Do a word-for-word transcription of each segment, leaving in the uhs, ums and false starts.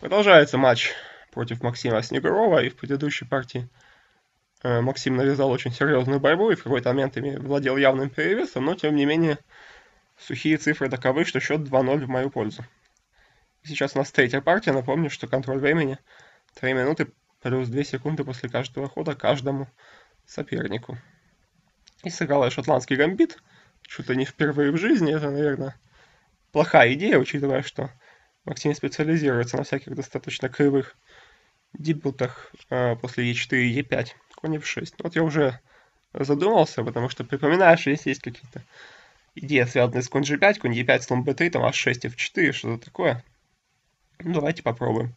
Продолжается матч против Максима Снегурова, и в предыдущей партии э, Максим навязал очень серьезную борьбу и в какой-то момент ими владел явным перевесом, но тем не менее сухие цифры таковы, что счет два ноль в мою пользу. И сейчас у нас третья партия, напомню, что контроль времени три минуты плюс две секунды после каждого хода каждому сопернику. И сыграл я шотландский гамбит, чуть ли не впервые в жизни, это, наверное, плохая идея, учитывая, что Максим специализируется на всяких достаточно кривых дебютах э, после е четыре и е пять, конь эф шесть. Вот я уже задумался, потому что припоминаю, что здесь есть какие-то идеи, связанные с конь жэ пять, конь е пять, слон бэ три, там аш шесть, эф четыре, что-то такое. Ну, давайте попробуем.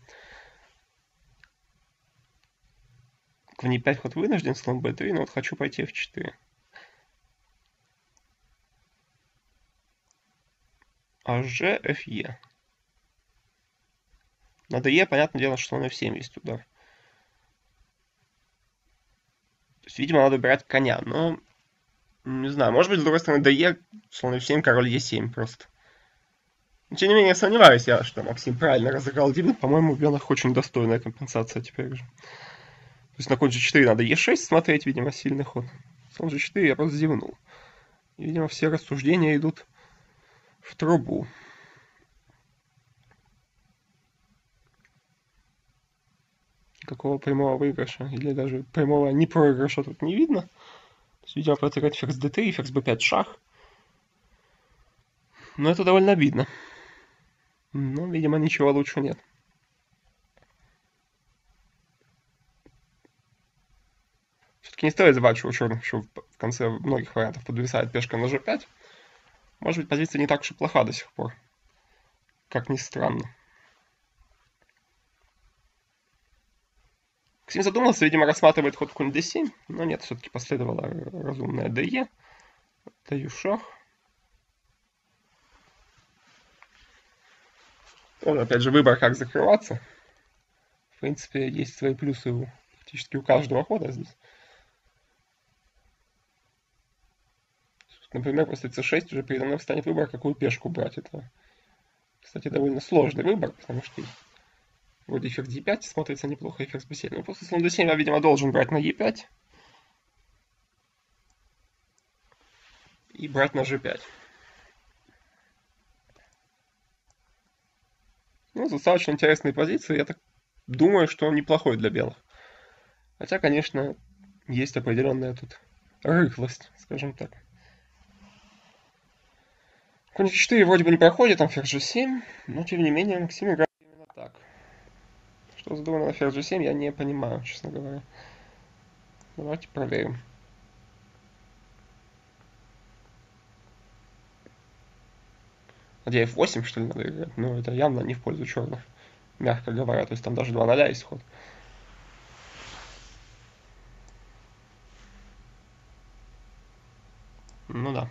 Конь е пять ход вынужден, слон бэ три, но вот хочу пойти эф четыре. аш же, эф е. На дэ, понятное дело, что слон эф семь есть удар. То есть, видимо, надо убирать коня, но... Не знаю, может быть, с другой стороны, дэ, слон эф семь, король е семь просто. Но, тем не менее, сомневаюсь я, что Максим правильно разыграл дебют. По-моему, в белых очень достойная компенсация теперь же. То есть на конь жэ четыре надо е шесть смотреть, видимо, сильный ход. Слон жэ четыре я просто зевнул. И, видимо, все рассуждения идут в трубу. Какого прямого выигрыша или даже прямого непроигрыша тут не видно. То есть, видимо, протягивать ферзь дэ три, ферзь бэ пять, шах. Но это довольно обидно. Но, видимо, ничего лучше нет. Все-таки не стоит забывать, что у черных еще в конце многих вариантов подвисает пешка на жэ пять. Может быть, позиция не так уж и плоха до сих пор. Как ни странно. Максим задумался, видимо, рассматривает ход конь дэ семь. Но нет, все-таки последовала разумная дэ. Даю шах. Тоже, опять же, выбор, как закрываться. В принципе, есть свои плюсы у, практически у каждого хода здесь. Например, после цэ шесть уже передо мной встанет выбор, какую пешку брать. Это, кстати, довольно сложный выбор, потому что вроде ферзь е пять смотрится неплохо, и ферзь бэ семь. Но после слон дэ семь я, видимо, должен брать на е пять. И брать на жэ пять. Ну, достаточно интересные позиции. Я так думаю, что он неплохой для белых. Хотя, конечно, есть определенная тут рыхлость, скажем так. Конь эф четыре вроде бы не проходит, там ферзь жэ семь, но тем не менее Максим играет именно так. Что задумано на ферзь жэ семь, я не понимаю, честно говоря. Давайте проверим. Где эф восемь, что ли, надо играть? Ну, это явно не в пользу черных, мягко говоря. То есть там даже два ноль есть ход. Ну да.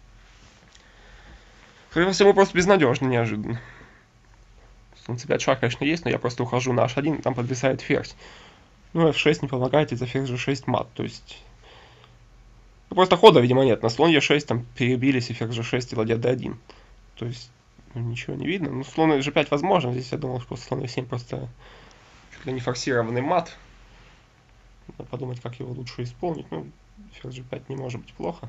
Судя по всему, просто безнадежно, неожиданно. Слон цэ пять шах, конечно, есть, но я просто ухожу на аш один, и там подвисает ферзь. Ну, эф шесть не помогает, из-за ферзь жэ шесть мат, то есть... Ну, просто хода, видимо, нет. На слон е шесть там перебились, и ферзь жэ шесть и ладья дэ один. То есть, ну, ничего не видно. Ну, слон жэ пять возможно, здесь я думал, что после слона эф семь просто чуть ли не форсированный мат. Надо подумать, как его лучше исполнить. Ну, ферзь жэ пять не может быть плохо.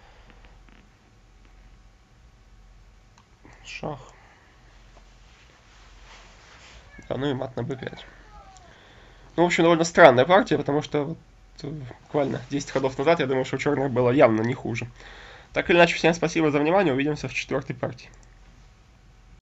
Шах. Да, ну и мат на бэ пять. Ну, в общем, довольно странная партия, потому что вот, буквально десять ходов назад я думал, что у черных было явно не хуже. Так или иначе, всем спасибо за внимание. Увидимся в четвертой партии.